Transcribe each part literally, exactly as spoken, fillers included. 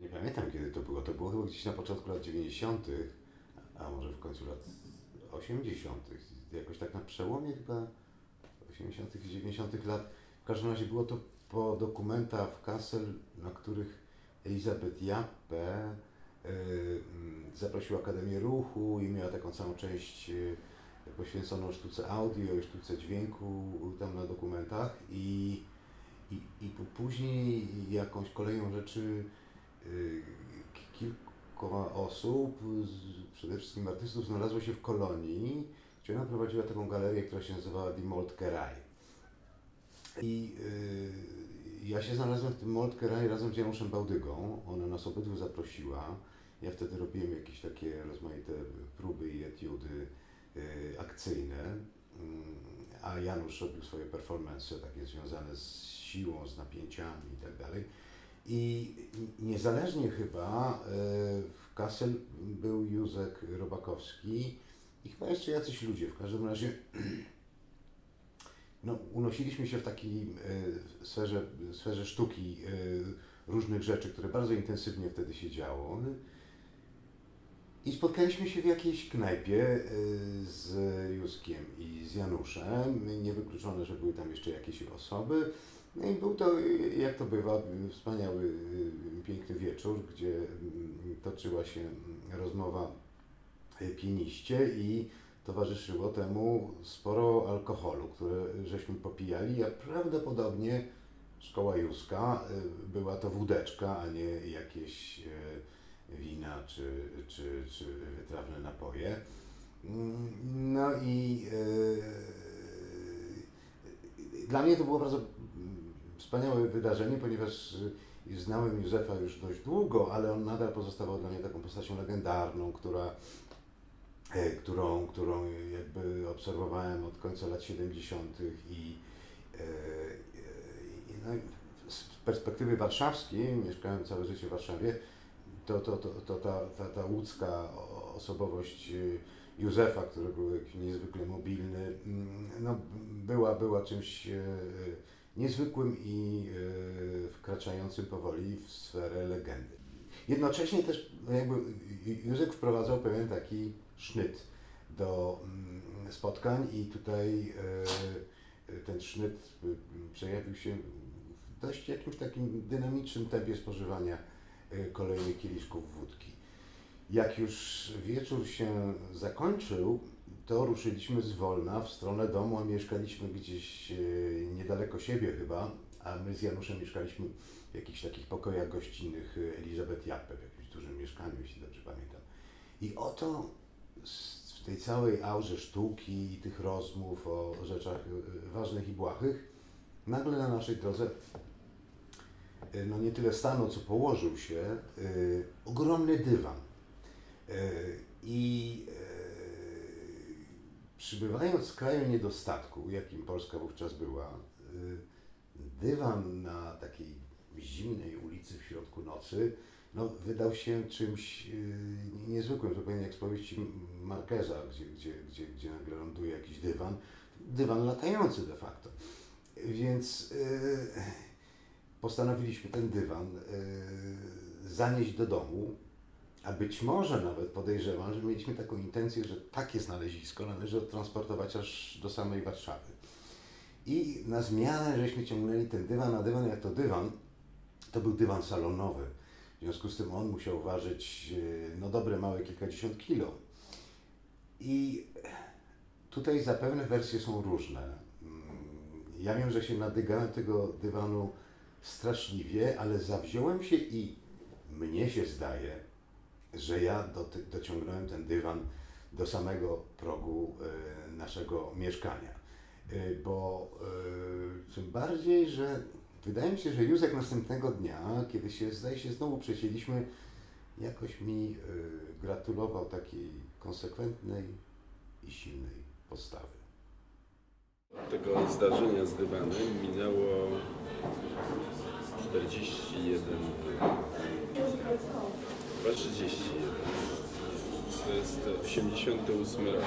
Nie pamiętam kiedy to było, to było chyba gdzieś na początku lat dziewięćdziesiątych, a może w końcu lat osiemdziesiątych. Jakoś tak na przełomie chyba osiemdziesiątych i dziewięćdziesiątych lat. W każdym razie było to po dokumentach w Kassel, na których Elisabeth Jappe y, zaprosiła Akademię Ruchu i miała taką całą część y, poświęconą sztuce audio i sztuce dźwięku tam na dokumentach i, i, i później jakąś kolejną rzeczy y, kilka osób, z, przede wszystkim artystów, znalazło się w Kolonii, gdzie ona prowadziła taką galerię, która się nazywała Die Moltkerei. I y, ja się znalazłem w tym Moltkerei razem z Januszem Bałdygą. Ona nas obydwu zaprosiła. Ja wtedy robiłem jakieś takie rozmaite próby i etiudy y, akcyjne, y, a Janusz robił swoje performance takie związane z siłą, z napięciami i tak dalej. I niezależnie chyba y, w Kassel był Józek Robakowski i chyba jeszcze jacyś ludzie. W każdym razie no, unosiliśmy się w takiej y, sferze, sferze sztuki y, różnych rzeczy, które bardzo intensywnie wtedy się działo. I spotkaliśmy się w jakiejś knajpie y, z Józkiem i z Januszem. Niewykluczone, że były tam jeszcze jakieś osoby. No i był to, jak to bywa, wspaniały, y, piękny wieczór, gdzie y, toczyła się rozmowa pianiście i towarzyszyło temu sporo alkoholu, które żeśmy popijali, a prawdopodobnie szkoła Józka była to wódeczka, a nie jakieś wina czy, czy, czy wytrawne napoje. No i yy, dla mnie to było bardzo wspaniałe wydarzenie, ponieważ znałem Józefa już dość długo, ale on nadal pozostawał dla mnie taką postacią legendarną, która Którą, którą jakby obserwowałem od końca lat siedemdziesiątych i e, no, z perspektywy warszawskiej, mieszkałem całe życie w Warszawie, to, to, to, to ta, ta, ta łódzka osobowość Józefa, który był niezwykle mobilny, no, była, była czymś niezwykłym i wkraczającym powoli w sferę legendy. Jednocześnie też jakby Józek wprowadzał pewien taki sznyt do spotkań i tutaj ten sznyt przejawił się w dość jakimś takim dynamicznym tempie spożywania kolejnych kieliszków wódki. Jak już wieczór się zakończył, to ruszyliśmy zwolna w stronę domu, a mieszkaliśmy gdzieś niedaleko siebie chyba, a my z Januszem mieszkaliśmy w jakichś takich pokojach gościnnych Elisabeth Jappe, w jakimś dużym mieszkaniu, jeśli dobrze pamiętam. I oto w tej całej aurze sztuki i tych rozmów o rzeczach ważnych i błahych, nagle na naszej drodze, no nie tyle stanął, co położył się y, ogromny dywan. Y, I y, przybywając z kraju niedostatku, jakim Polska wówczas była, y, dywan na takiej zimnej ulicy w środku nocy, no, wydał się czymś yy, niezwykłym, zupełnie jak z powieści Marqueza, gdzie, gdzie, gdzie, gdzie nagle ląduje jakiś dywan, dywan latający de facto. Więc yy, postanowiliśmy ten dywan yy, zanieść do domu, a być może nawet podejrzewam, że mieliśmy taką intencję, że takie znalezisko należy odtransportować aż do samej Warszawy. I na zmianę żeśmy ciągnęli ten dywan, a dywan jak to dywan, to był dywan salonowy. W związku z tym on musiał ważyć no dobre małe kilkadziesiąt kilo. I tutaj zapewne wersje są różne. Ja wiem, że się nadygałem tego dywanu straszliwie, ale zawziąłem się i mnie się zdaje, że ja do, dociągnąłem ten dywan do samego progu y, naszego mieszkania. Y, bo y, tym bardziej, że wydaje mi się, że Józek następnego dnia, kiedy się, zdaje się, znowu przesiedliśmy, jakoś mi y, gratulował takiej konsekwentnej i silnej postawy. Tego zdarzenia z dywanem minęło czterdzieści jeden lat. Chyba trzydzieści jeden. To jest osiemdziesiąty ósmy rok.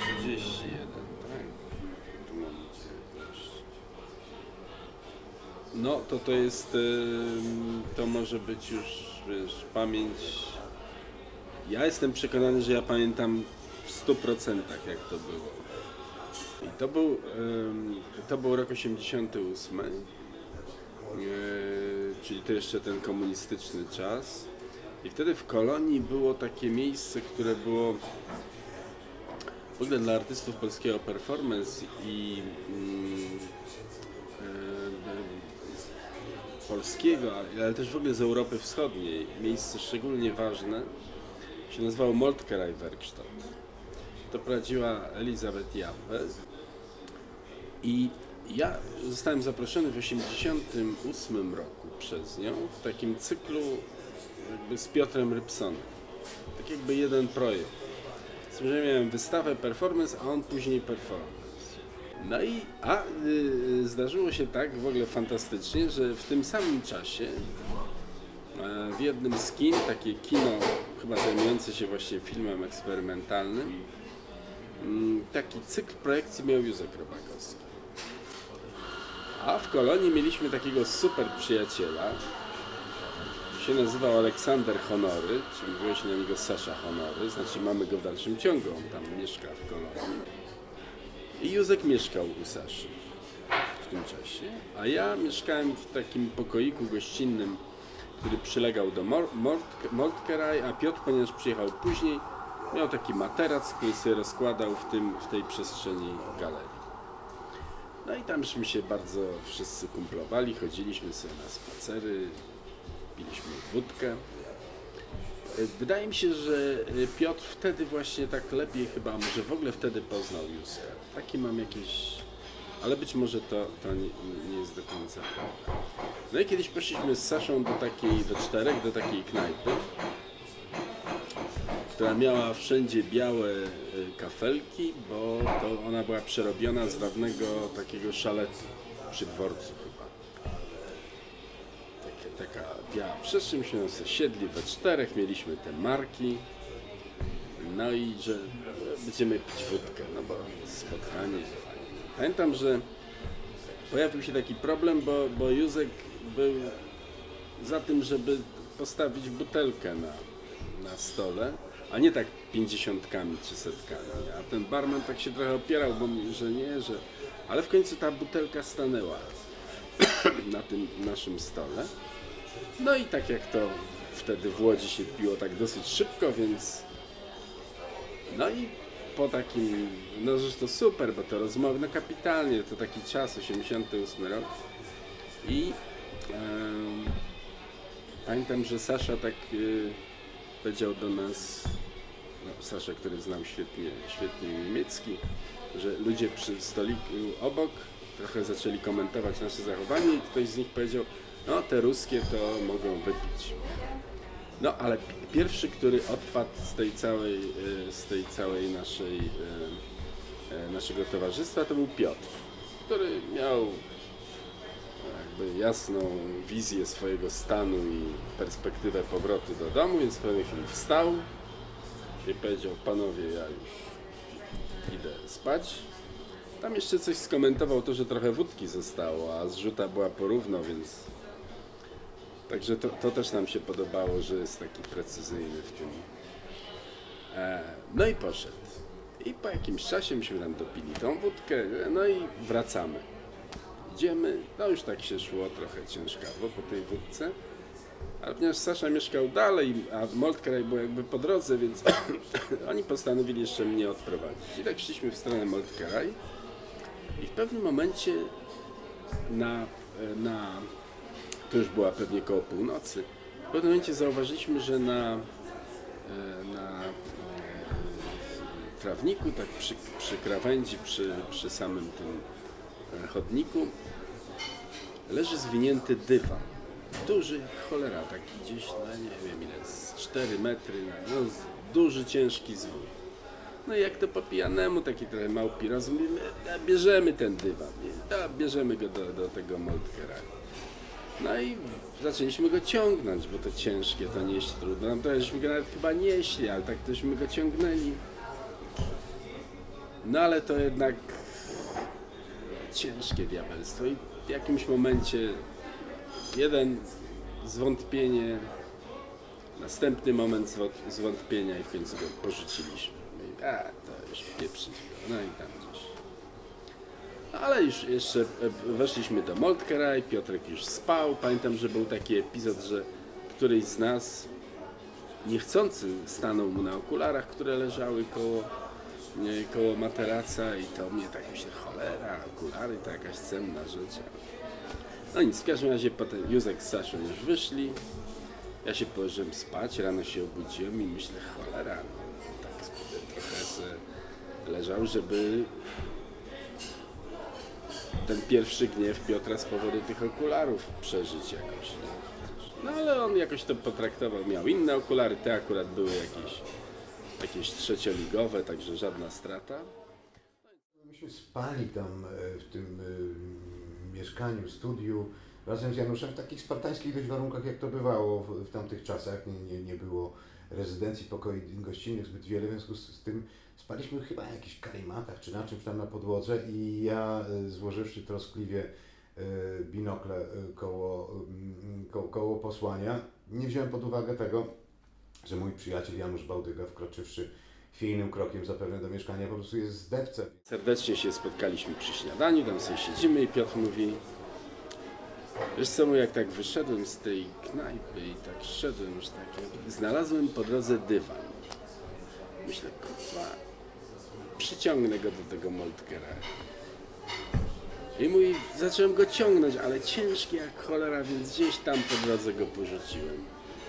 trzydzieści jeden, tak. No to to jest, ym, to może być już, wiesz, pamięć. Ja jestem przekonany, że ja pamiętam w stu procentach jak to było. I to był, ym, to był rok osiemdziesiąty ósmy, yy, czyli to jeszcze ten komunistyczny czas. I wtedy w Kolonii było takie miejsce, które było w ogóle dla artystów polskiego performance i mm, e, polskiego, ale też w ogóle z Europy Wschodniej, miejsce szczególnie ważne, się nazywało Moltkerei Werkstatt. To prowadziła Elisabeth Jappe i ja zostałem zaproszony w osiemdziesiątym ósmym roku przez nią w takim cyklu jakby z Piotrem Rybsonem. Tak jakby jeden projekt. Z tym, że miałem wystawę performance, a on później performance. No i a y, zdarzyło się tak w ogóle fantastycznie, że w tym samym czasie e, w jednym z kin, takie kino chyba zajmujące się właśnie filmem eksperymentalnym, m, taki cykl projekcji miał Józek Robakowski. A w Kolonii mieliśmy takiego super przyjaciela, się nazywał Aleksander Honory, czyli mówiło się na niego Sasza Honory, znaczy mamy go w dalszym ciągu, on tam mieszka w Kolonii. I Józek mieszkał u Saszy w tym czasie, a ja mieszkałem w takim pokoiku gościnnym, który przylegał do Moltkerei, a Piotr, ponieważ przyjechał później, miał taki materac, który sobie rozkładał w, tym, w tej przestrzeni galerii. No i tamśmy się bardzo wszyscy kumplowali, chodziliśmy sobie na spacery, piliśmy wódkę. Wydaje mi się, że Piotr wtedy właśnie tak lepiej chyba, a może w ogóle wtedy poznał Józka. Taki mam jakieś, ale być może to, to nie, nie jest do końca prawda. No i kiedyś poszliśmy z Saszą do takiej, we czterech, do takiej knajpy, która miała wszędzie białe kafelki, bo to ona była przerobiona z dawnego takiego szaletu przy dworcu chyba. Taka biała przestrzeń, myśmy sobie siedli we czterech, mieliśmy te marki, no i że będziemy pić wódkę, no bo spotkanie. Pamiętam, że pojawił się taki problem, bo, bo Józek był za tym, żeby postawić butelkę na, na stole, a nie tak pięćdziesiątkami czy setkami, a ten barman tak się trochę opierał, bo mówi, że nie, że... Ale w końcu ta butelka stanęła na tym naszym stole. No i tak jak to wtedy w Łodzi się piło tak dosyć szybko, więc no i po takim, no zresztą super, bo to rozmowy, no kapitalnie, to taki czas, osiemdziesiąty ósmy rok i e, pamiętam, że Sasza tak e, powiedział do nas, no Sasza, który znał świetnie, świetnie niemiecki, że ludzie przy stoliku obok trochę zaczęli komentować nasze zachowanie i ktoś z nich powiedział: no te ruskie to mogą wypić. No ale pierwszy, który odpadł z tej całej, z tej całej naszej, naszego towarzystwa, to był Piotr, który miał jakby jasną wizję swojego stanu i perspektywę powrotu do domu, więc w pewnej chwili wstał i powiedział: panowie, ja już idę spać. Tam jeszcze coś skomentował, to, że trochę wódki zostało, a zrzuta była porówno, więc także to, to też nam się podobało, że jest taki precyzyjny w tym. E, no i poszedł. I po jakimś czasie myśmy tam dopili tą wódkę, no i wracamy. Idziemy, no już tak się szło trochę ciężkawo po tej wódce, ale ponieważ Sasza mieszkał dalej, a Moltkerei było jakby po drodze, więc oni postanowili jeszcze mnie odprowadzić. I tak szliśmy w stronę Moltkerei i w pewnym momencie na, na to już była pewnie koło północy, w pewnym momencie zauważyliśmy, że na, na trawniku, tak przy, przy krawędzi, przy, przy samym tym chodniku leży zwinięty dywan. Duży jak cholera, taki gdzieś, no nie wiem ile, z cztery metry, no, duży, ciężki zwój. No i jak to po pijanemu, taki trochę małpi rozum, bierzemy ten dywan, nie? Da, bierzemy go do, do tego Moltkerei. No i zaczęliśmy go ciągnąć, bo to ciężkie, to nieść trudno. No to żeśmy go nawet chyba nieśli, ale tak tośmy go ciągnęli. No ale to jednak ciężkie diabelstwo i w jakimś momencie jeden zwątpienie, następny moment zwą- zwątpienia i w końcu go porzuciliśmy. I, a, to już pieprzyć go, no i tam gdzieś. Ale już jeszcze weszliśmy do Moltke, Piotrek już spał. Pamiętam, że był taki epizod, że któryś z nas niechcący stanął mu na okularach, które leżały koło, nie, koło materaca i to mnie tak myślę, cholera, okulary to jakaś cenna rzecz. No nic, w każdym razie potem Józek z Saszą już wyszli. Ja się położyłem spać, rano się obudziłem i myślę, cholera, no tak trochę se leżał, żeby ten pierwszy gniew Piotra z powodu tych okularów przeżyć jakoś. Nie? No ale on jakoś to potraktował, miał inne okulary, te akurat były jakieś, jakieś trzecioligowe, także żadna strata. Myśmy spali tam e, w tym e, mieszkaniu, studiu razem z Januszem w takich spartańskich dość warunkach, jak to bywało w, w tamtych czasach. Nie, nie, nie było rezydencji, pokoi gościnnych zbyt wiele, w związku z, z tym spaliśmy chyba na jakichś karimatach czy na czymś tam na podłodze i ja e, złożywszy troskliwie e, binokle e, koło, e, koło, koło posłania, nie wziąłem pod uwagę tego, że mój przyjaciel Janusz Bałdyga, wkroczywszy chwiejnym krokiem zapewne do mieszkania, po prostu jest zdepcem. Serdecznie się spotkaliśmy przy śniadaniu, tam sobie siedzimy i Piotr mówi, wiesz co, jak tak wyszedłem z tej knajpy i tak szedłem już tak, znalazłem po drodze dywan. Myślę, kurwa, przyciągnę go do tego Moltkera. I mój, zacząłem go ciągnąć, ale ciężki jak cholera, więc gdzieś tam po drodze go porzuciłem.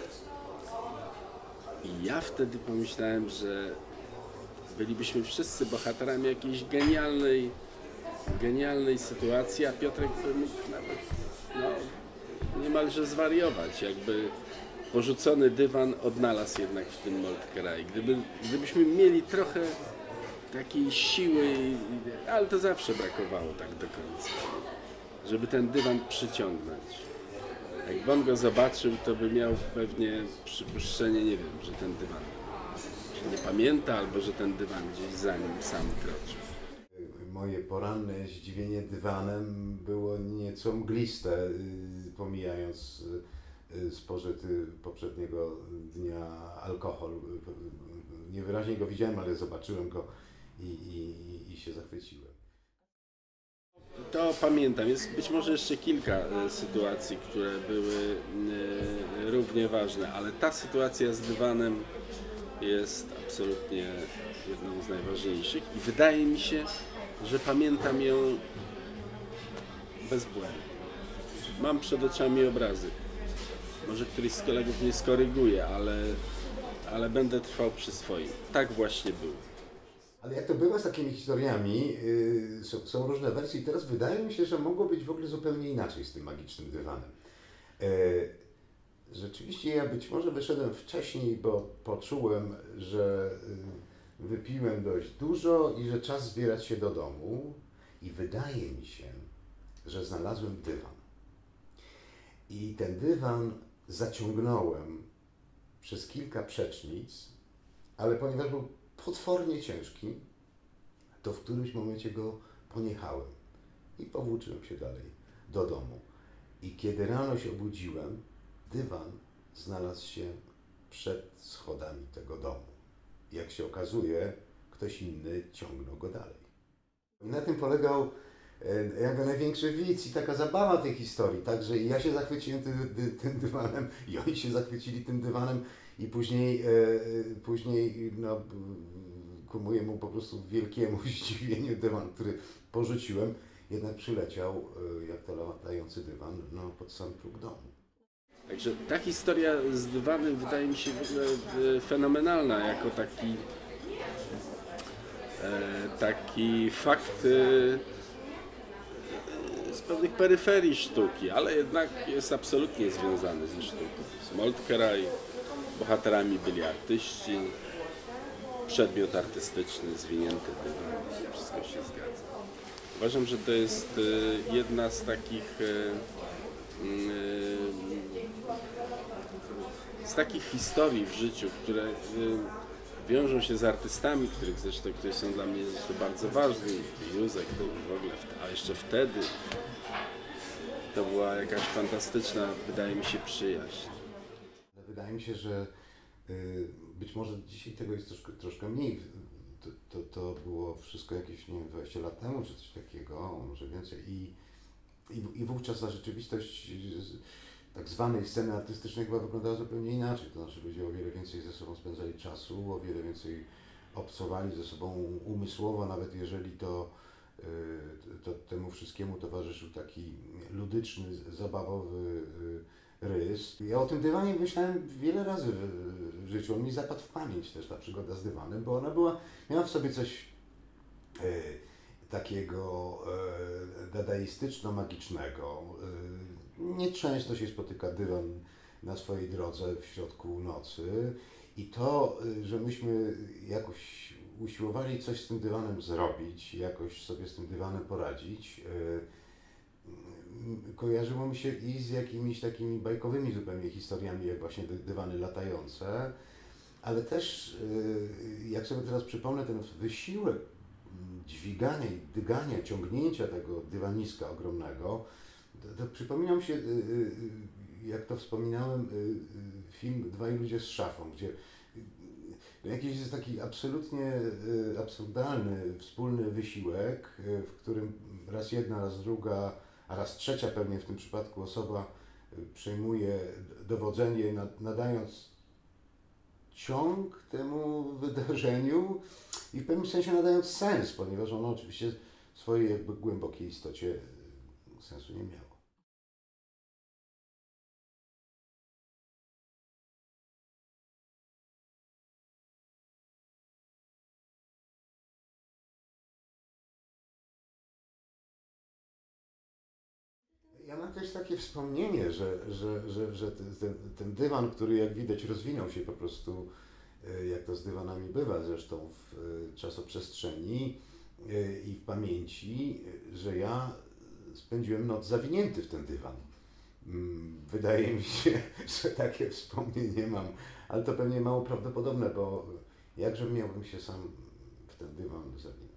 I ja wtedy pomyślałem, że bylibyśmy wszyscy bohaterami jakiejś genialnej, genialnej sytuacji, a Piotrek by mógł nawet no, niemalże zwariować, jakby porzucony dywan odnalazł jednak w tym Moltke. Gdyby, gdybyśmy mieli trochę takiej siły, ale to zawsze brakowało tak do końca, żeby ten dywan przyciągnąć. Jakby on go zobaczył, to by miał pewnie przypuszczenie, nie wiem, że ten dywan że nie pamięta, albo że ten dywan gdzieś za nim sam kroczył. Moje poranne zdziwienie dywanem było nieco mgliste, pomijając spożyty poprzedniego dnia alkohol. Niewyraźnie go widziałem, ale zobaczyłem go i, i, i się zachwyciłem. To pamiętam. Jest być może jeszcze kilka sytuacji, które były równie ważne, ale ta sytuacja z dywanem jest absolutnie jedną z najważniejszych i wydaje mi się, że pamiętam ją bezbłędnie. Mam przed oczami obrazy. Może któryś z kolegów mnie skoryguje, ale, ale będę trwał przy swoim. Tak właśnie było. Ale jak to bywa z takimi historiami, yy, są, są różne wersje i teraz wydaje mi się, że mogło być w ogóle zupełnie inaczej z tym magicznym dywanem. Yy, rzeczywiście ja być może wyszedłem wcześniej, bo poczułem, że yy, wypiłem dość dużo i że czas zbierać się do domu i wydaje mi się, że znalazłem dywan. I ten dywan zaciągnąłem przez kilka przecznic, ale ponieważ był potwornie ciężki, to w którymś momencie go poniechałem i powłóczyłem się dalej do domu. I kiedy rano się obudziłem, dywan znalazł się przed schodami tego domu. Jak się okazuje, ktoś inny ciągnął go dalej. I na tym polegał e, jakby największy widz i taka zabawa tej historii. Także ja się zachwyciłem tym, tym dywanem i oni się zachwycili tym dywanem i później, e, później no, ku mojemu po prostu wielkiemu zdziwieniu dywan, który porzuciłem, jednak przyleciał e, jak to latający dywan no, pod sam próg domu. Także ta historia z dywanem wydaje mi się w ogóle fenomenalna, jako taki, e, taki fakt e, z pewnych peryferii sztuki, ale jednak jest absolutnie związany ze sztuką. Z Moltke, bohaterami byli artyści, przedmiot artystyczny, zwinięty dywan, wszystko się zgadza. Uważam, że to jest e, jedna z takich e, z takich historii w życiu, które wiążą się z artystami, których zresztą, którzy są dla mnie zresztą bardzo ważni. Józek to w ogóle, a jeszcze wtedy to była jakaś fantastyczna, wydaje mi się, przyjaźń. Wydaje mi się, że y, być może dzisiaj tego jest troszkę, troszkę mniej. To, to, to było wszystko jakieś, nie wiem, dwadzieścia lat temu, czy coś takiego, może więcej. I, i, i wówczas ta rzeczywistość tak zwanej sceny artystycznej chyba wyglądała zupełnie inaczej. To znaczy ludzie o wiele więcej ze sobą spędzali czasu, o wiele więcej obcowali ze sobą umysłowo, nawet jeżeli to, to temu wszystkiemu towarzyszył taki ludyczny, zabawowy rys. Ja o tym dywanie myślałem wiele razy w, w życiu. On mi zapadł w pamięć też, ta przygoda z dywanem, bo ona była, miała w sobie coś e, takiego e, dadaistyczno-magicznego. E, nieczęsto się spotyka dywan na swojej drodze w środku nocy i to, że myśmy jakoś usiłowali coś z tym dywanem zrobić, jakoś sobie z tym dywanem poradzić, e, kojarzyło mi się i z jakimiś takimi bajkowymi zupełnie historiami, jak właśnie dy- dywany latające, ale też yy, jak sobie teraz przypomnę ten wysiłek dźwigania i dygania, ciągnięcia tego dywaniska ogromnego, to, to przypomina mi się, yy, yy, jak to wspominałem, yy, film Dwaj ludzie z szafą, gdzie yy, jakiś jest taki absolutnie yy, absurdalny wspólny wysiłek, yy, w którym raz jedna, raz druga, a raz trzecia pewnie w tym przypadku osoba przejmuje dowodzenie, nadając ciąg temu wydarzeniu i w pewnym sensie nadając sens, ponieważ ono oczywiście w swojej jakby głębokiej istocie sensu nie miało. Ja mam też takie wspomnienie, że, że, że, że ten, ten dywan, który jak widać rozwinął się po prostu, jak to z dywanami bywa zresztą w czasoprzestrzeni i w pamięci, że ja spędziłem noc zawinięty w ten dywan. Wydaje mi się, że takie wspomnienie mam, ale to pewnie mało prawdopodobne, bo jakże miałbym się sam w ten dywan zawinąć.